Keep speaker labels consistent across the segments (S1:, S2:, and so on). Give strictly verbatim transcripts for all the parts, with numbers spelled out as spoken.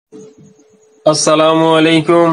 S1: আসসালামু আলাইকুম।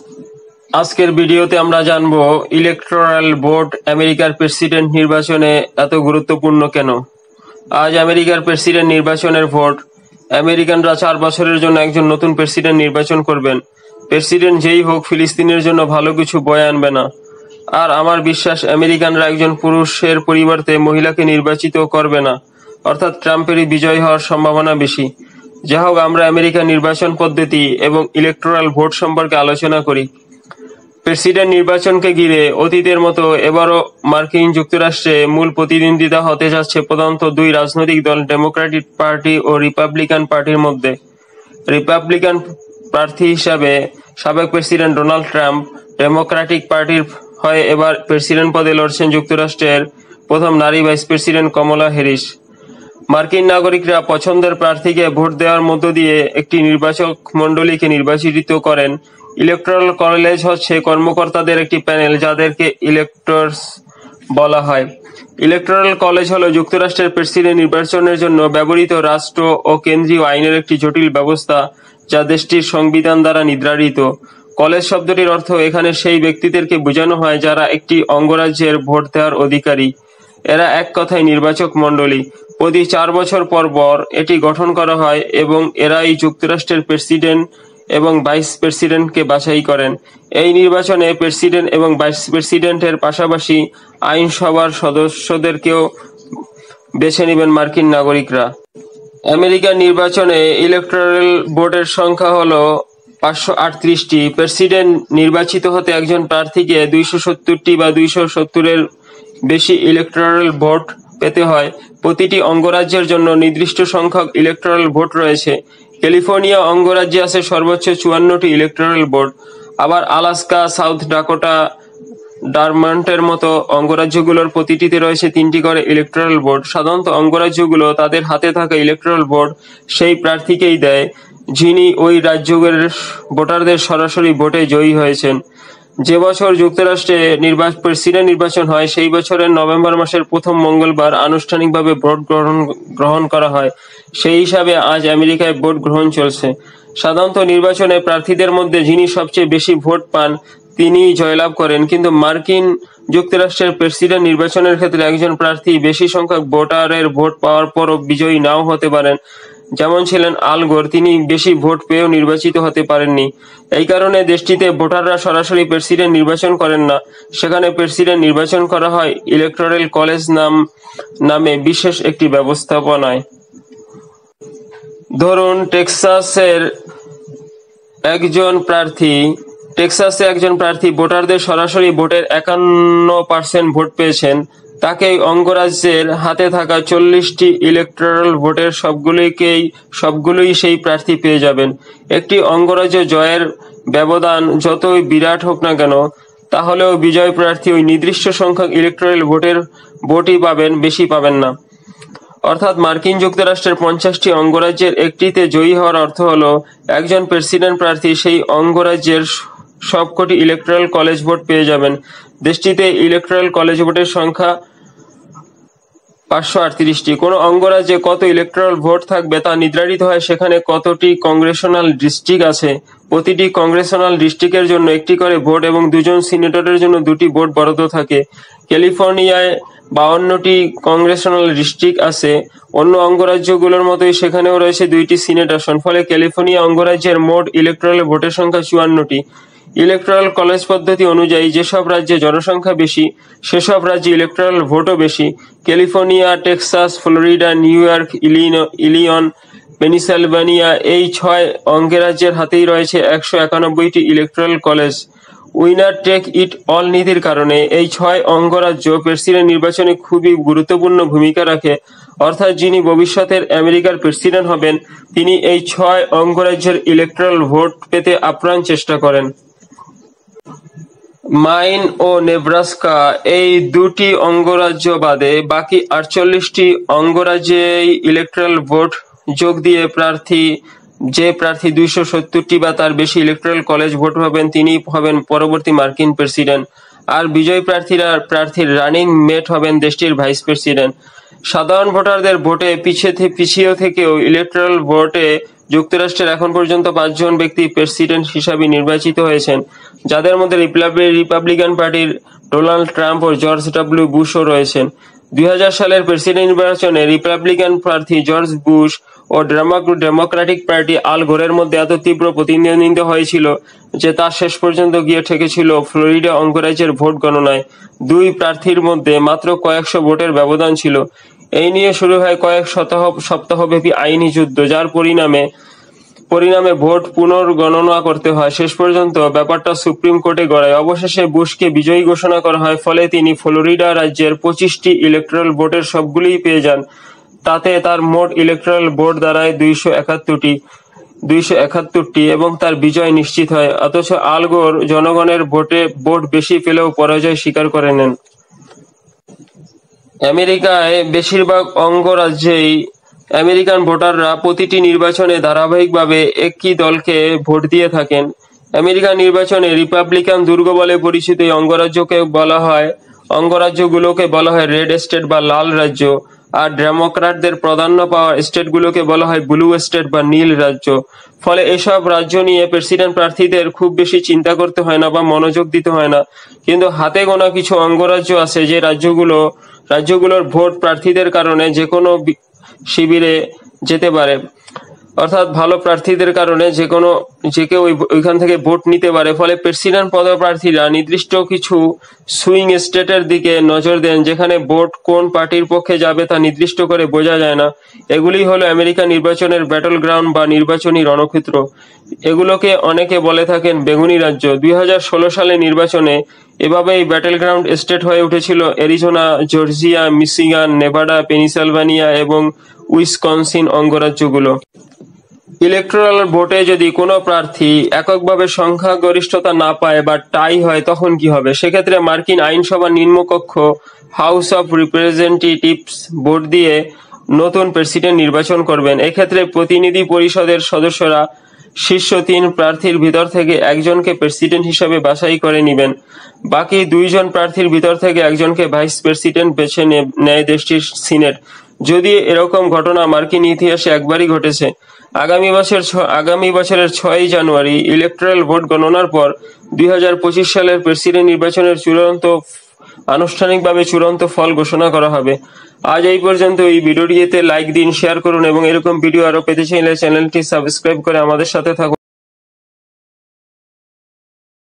S1: আজকের ভিডিওতে আমরা জানবো ইলেকটোরাল ভোট আমেরিকার প্রেসিডেন্ট নির্বাচনে এত গুরুত্বপূর্ণ কেন। আজ আমেরিকার প্রেসিডেন্ট নির্বাচনের ভোট। আমেরিকানরা চার বছরের জন্য একজন নতুন প্রেসিডেন্ট নির্বাচন করবেন। প্রেসিডেন্ট যেই হোক ফিলিস্তিনের জন্য ভালো কিছু বয়ে আনবে না। আর আমার বিশ্বাস আমেরিকানরা একজন পুরুষের পরিবর্তে মহিলাকে নির্বাচিত করবে না, অর্থাৎ ট্রাম্পেরই বিজয় হওয়ার সম্ভাবনা বেশি। যা হোক, আমরা আমেরিকার নির্বাচন পদ্ধতি এবং ইলেকটোরাল ভোট সম্পর্কে আলোচনা করি। প্রেসিডেন্ট নির্বাচনকে ঘিরে অতীতের মতো এবারও মার্কিন যুক্তরাষ্ট্রে মূল প্রতিদ্বন্দ্বিতা হতে যাচ্ছে প্রধানত দুই রাজনৈতিক দল, ডেমোক্রেটিক পার্টি ও রিপাবলিকান পার্টির মধ্যে। রিপাবলিকান প্রার্থী হিসাবে সাবেক প্রেসিডেন্ট ডোনাল্ড ট্রাম্প, ডেমোক্রেটিক পার্টির হয়ে এবার প্রেসিডেন্ট পদে লড়ছেন যুক্তরাষ্ট্রের প্রথম নারী ভাইস প্রেসিডেন্ট কমলা হ্যারিস। মার্কিন নাগরিকরা পছন্দের প্রার্থীকে ভোট দেওয়ার মধ্য দিয়ে একটি নির্বাচক মণ্ডলীকে নির্বাচিত করেন। ইলেকটোরাল কলেজ হচ্ছে কর্মকর্তাদের একটি প্যানেল, যাদেরকে ইলেক্টরস বলা হয়। ইলেকটোরাল কলেজ হলো যুক্তরাষ্ট্রের প্রেসিডেন্ট নির্বাচনের জন্য ব্যবহৃত রাষ্ট্র ও কেন্দ্রীয় আইনের একটি জটিল ব্যবস্থা, যা দেশটির সংবিধান দ্বারা নির্ধারিত। কলেজ শব্দটির অর্থ এখানে সেই ব্যক্তিদেরকে বোঝানো হয় যারা একটি অঙ্গরাজ্যের ভোট দেওয়ার অধিকারী। এরা এক কথায় নির্বাচক মণ্ডলী। প্রতি চার বছর পর পর এটি গঠন করা হয় এবং এরাই যুক্তরাষ্ট্রের প্রেসিডেন্ট এবং ভাইস প্রেসিডেন্টকে বাছাই করেন। এই নির্বাচনে প্রেসিডেন্ট এবং ভাইস প্রেসিডেন্টের পাশাপাশি আইনসভার সদস্যদেরকেও বেছে নেবেন মার্কিন নাগরিকরা। আমেরিকার নির্বাচনে ইলেকটোরাল ভোটের সংখ্যা হলো পাঁচশো আটত্রিশটি। প্রেসিডেন্ট নির্বাচিত হতে একজন প্রার্থীকে দুইশো সত্তরটি বা দুইশো সত্তরের বেশি ইলেকটোরাল ভোট পেতে হয়। প্রতিটি অঙ্গরাজ্যের জন্য নির্দিষ্ট সংখ্যক ইলেকটোরাল ভোট রয়েছে। ক্যালিফোর্নিয়া অঙ্গরাজ্যে আছে সর্বোচ্চ চুয়ান্নটি ইলেকটোরাল ভোট। আবার আলাস্কা, সাউথ ডাকোটা, ভারমন্টের মতো অঙ্গরাজ্যগুলোর প্রতিটিতে রয়েছে তিনটি করে ইলেকটোরাল ভোট। সাধারণত অঙ্গরাজ্যগুলো তাদের হাতে থাকা ইলেকটোরাল ভোট সেই প্রার্থীকেই দেয় যিনি ওই রাজ্যের ভোটারদের সরাসরি ভোটে জয়ী হয়েছেন। যে বছর যুক্তরাষ্ট্রে প্রেসিডেন্ট নির্বাচন হয় সেই বছরের নভেম্বর মাসের প্রথম মঙ্গলবার আনুষ্ঠানিকভাবে ভোট গ্রহণ গ্রহণ করা হয়। সেই হিসাবে আজ আমেরিকায় ভোট গ্রহণ চলছে। সাধারণত নির্বাচনে প্রার্থীদের মধ্যে যিনি সবচেয়ে বেশি ভোট পান তিনিই জয়লাভ করেন, কিন্তু মার্কিন যুক্তরাষ্ট্রের প্রেসিডেন্ট নির্বাচনের ক্ষেত্রে একজন প্রার্থী বেশি সংখ্যক ভোটারের ভোট পাওয়ার পরও বিজয়ী নাও হতে পারেন। যেমন ছিলেন আল গোর, তিনি বেশি ভোট পেয়েও নির্বাচিত হতে পারেননি। এই কারণে দেশটিতে ভোটাররা সরাসরি প্রেসিডেন্ট নির্বাচন করেন না, সেখানে প্রেসিডেন্ট নির্বাচন করা হয় ইলেকটোরাল কলেজ নাম নামে বিশেষ একটি ব্যবস্থাপনায়। ধরুন টেক্সাসের একজন প্রার্থী টেক্সাসে একজন প্রার্থী ভোটারদের সরাসরি ভোটের একান্ন পার্সেন্ট ভোট পেয়েছেন। তাকে অঙ্গরাজ্যের হাতে থাকা চল্লিশটি ইলেকটোরাল ভোটের সবগুলিকেই সবগুলোই সেই প্রার্থী পেয়ে যাবেন। একটি অঙ্গরাজ্য জয়ের ব্যবধান যতই বিরাট হোক না কেন, তাহলেও বিজয় প্রার্থী ওই নির্দিষ্ট সংখ্যক ইলেকটোরাল ভোটের ভোটই পাবেন, বেশি পাবেন না। অর্থাৎ মার্কিন যুক্তরাষ্ট্রের পঞ্চাশটি অঙ্গরাজ্যের একটিতে জয়ী হওয়ার অর্থ হলো একজন প্রেসিডেন্ট প্রার্থী সেই অঙ্গরাজ্যের সবকটি ইলেকটোরাল কলেজ ভোট পেয়ে যাবেন। দেশটিতে ইলেকটোরাল কলেজ ভোটের সংখ্যা পাঁচশো আটত্রিশটি। কোনো অঙ্গরাজ্যে কত ইলেকটোরাল ভোট থাকবে তা নির্ধারিত হয় সেখানে কতটি কংগ্রেশনাল ডিস্ট্রিক্ট আছে। প্রতিটি কংগ্রেশনাল ডিস্ট্রিক্টের জন্য একটি করে ভোট এবং দুজন সিনেটরের জন্য দুটি ভোট বরাদ্দ থাকে। ক্যালিফোর্নিয়ায় বাউন্নটি কংগ্রেশনাল ডিস্ট্রিক্ট আছে। অন্য অঙ্গরাজ্যগুলোর মতোই সেখানেও রয়েছে দুইটি সিনেট আসন। ফলে ক্যালিফোর্নিয়া অঙ্গরাজ্যের মোট ইলেকটোরাল ভোটের সংখ্যা চুয়ান্নটি। ইলেকটোরাল কলেজ পদ্ধতি অনুযায়ী যেসব রাজ্যে জনসংখ্যা বেশি সেসব রাজ্যে ইলেকটোরাল ভোটও বেশি। California, Texas, Florida, New York, Illinois, Pennsylvania এই ছয় অঙ্গরাজ্যের হাতেই রয়েছে একশো একানব্বইটি electoral college. Winner take it all নীতির কারণে এই ছয় অঙ্গরাজ্য প্রেসিডেন্ট নির্বাচনে খুবই গুরুত্বপূর্ণ ভূমিকা রাখে। অর্থাৎ যিনি ভবিষ্যতের আমেরিকার প্রেসিডেন্ট হবেন তিনি এই ছয় অঙ্গরাজ্যের ইলেকটোরাল ভোট পেতে আপ্রাণ চেষ্টা করেন। মাইন ও নেব্রাস্কা এই দুটি অঙ্গরাজ্য বাদে বাকি আটচল্লিশটি অঙ্গরাজ্যেই ইলেকটোরাল ভোট যোগ দিয়ে প্রার্থী যে প্রার্থী দুইশো সত্তরটি বা তার বেশি ইলেকটোরাল কলেজ ভোট পাবেন তিনি হবেন পরবর্তী মার্কিন প্রেসিডেন্ট। আর বিজয়ী প্রার্থীরা প্রার্থীর রানিং মেট হবেন দেশটির ভাইস প্রেসিডেন্ট। সাধারণ ভোটারদের ভোটে পিছিয়ে পিছিয়ে থেকেও ইলেকটোরাল ভোটে যুক্তরাষ্ট্রের এখন পর্যন্ত পাঁচজন ব্যক্তি প্রেসিডেন্ট হিসাবে নির্বাচিত হয়েছেন, যাদের মধ্যে রিপাবলিকান পার্টির ডোনাল্ড ট্রাম্প ও জর্জ ডাব্লিউ বুশও রয়েছেন। দুই হাজার সালের প্রেসিডেন্ট নির্বাচনে রিপাবলিকান প্রার্থী জর্জ বুশ ও ডেমোক্রেটিক পার্টি আল গোরের মধ্যে এত তীব্র প্রতিদ্বন্দ্বিতা হয়েছিল যে তা শেষ পর্যন্ত গিয়ে ঠেকেছিল ফ্লোরিডা অঙ্গরাজ্যের ভোট গণনায়। দুই প্রার্থীর মধ্যে মাত্র কয়েকশো ভোটের ব্যবধান ছিল। এই নিয়ে শুরু হয় কয়েক সপ্তাহ সপ্তাহব্যাপী আইনি যুদ্ধ, যার পরিণামে পরিণামে ভোট পুনর্গণনা করতে হয়। শেষ পর্যন্ত ব্যাপারটা সুপ্রিম কোর্টে গড়ায়। অবশেষে বুশকে বিজয়ী ঘোষণা করা হয়, ফলে তিনি ফ্লোরিডা রাজ্যের পঁচিশটি ইলেকট্রাল ভোটের সবগুলিই পেয়ে যান। তাতে তার মোট ইলেকট্রাল ভোট দাঁড়ায় দুইশো একাত্তরটি দুইশো একাত্তরটি এবং তার বিজয় নিশ্চিত হয়। অথচ আল গোর জনগণের ভোটে ভোট বেশি পেলেও পরাজয় স্বীকার করে নেন। আমেরিকায় বেশিরভাগ অঙ্গরাজ্যেই আমেরিকান ভোটাররা প্রতিটি নির্বাচনে ধারাবাহিকভাবে একই দলকে ভোট দিয়ে থাকেন। আমেরিকান নির্বাচনে রিপাবলিকান দুর্গ বলে পরিচিত এই অঙ্গরাজ্যকে বলা হয় অঙ্গরাজ্যগুলোকে বলা হয় রেড স্টেট বা লাল রাজ্য, আর ডেমোক্র্যাটদের প্রাধান্য পাওয়া স্টেটগুলোকে বলা হয় ব্লু স্টেট বা নীল রাজ্য। ফলে এসব রাজ্য নিয়ে প্রেসিডেন্ট প্রার্থীদের খুব বেশি চিন্তা করতে হয় না বা মনোযোগ দিতে হয় না। কিন্তু হাতে গোনা কিছু অঙ্গরাজ্য আছে যে রাজ্যগুলো রাজ্যগুলোর ভোট প্রার্থীদের কারণে যে কোনো শিবিরে যেতে পারে, অর্থাৎ ভালো প্রার্থীদের কারণে যে কোনো যে কেউ ওইখান থেকে ভোট নিতে পারে। ফলে প্রেসিডেন্ট পদপ্রার্থীরা নির্দিষ্ট কিছু সুইং স্টেটের দিকে নজর দেন, যেখানে ভোট কোন পার্টির পক্ষে যাবে তা নির্দিষ্ট করে বোঝা যায় না। এগুলি হলো আমেরিকান নির্বাচনের ব্যাটল গ্রাউন্ড বা নির্বাচনী রণক্ষেত্র। এগুলোকে অনেকে বলে থাকেন বেগুনি রাজ্য। দুই হাজার ষোলো সালে নির্বাচনে এভাবে এই ব্যাটল গ্রাউন্ড স্টেট হয়ে উঠেছিল Arizona, Georgia, Michigan, Nevada, Pennsylvania এবং উইসকনসিন অঙ্গরাজ্যগুলো। ইলেকটোরাল ভোটে যদি কোনো প্রার্থী এককভাবে সংখ্যাগরিষ্ঠতা না পায় বা টাই হয়, তখন কি হবে? সেক্ষেত্রে মার্কিন আইনসভার নিম্নকক্ষ হাউস অব রিপ্রেজেন্টেটিভস ভোট দিয়ে নতুন প্রেসিডেন্ট নির্বাচন করবেন। এক্ষেত্রে প্রতিনিধি পরিষদের সদস্যরা শীর্ষ তিন প্রার্থীর ভিতর থেকে একজনকে প্রেসিডেন্ট হিসাবে বাছাই করে নেবেন। বাকি দুইজন প্রার্থীর ভিতর থেকে একজনকে ভাইস প্রেসিডেন্ট বেছে নেয় দেশটির সিনেট। যদি এরকম ঘটনা মার্কিন ইতিহাসে একবারই ঘটেছে। আগামী বছর আগামী বছরের ছয়ই জানুয়ারি ইলেকট্রাল ভোট গণনার পর দুই হাজার পঁচিশ সালের প্রেসিডেন্ট নির্বাচনের চূড়ান্ত আনুষ্ঠানিকভাবে চূড়ান্ত ফল ঘোষণা করা হবে। আজ এই পর্যন্ত। এই ভিডিওটিতে লাইক দিন, শেয়ার করুন এবং এরকম ভিডিও আরো পেতে চাইলে চ্যানেলটি সাবস্ক্রাইব করে আমাদের সাথে থাকুন।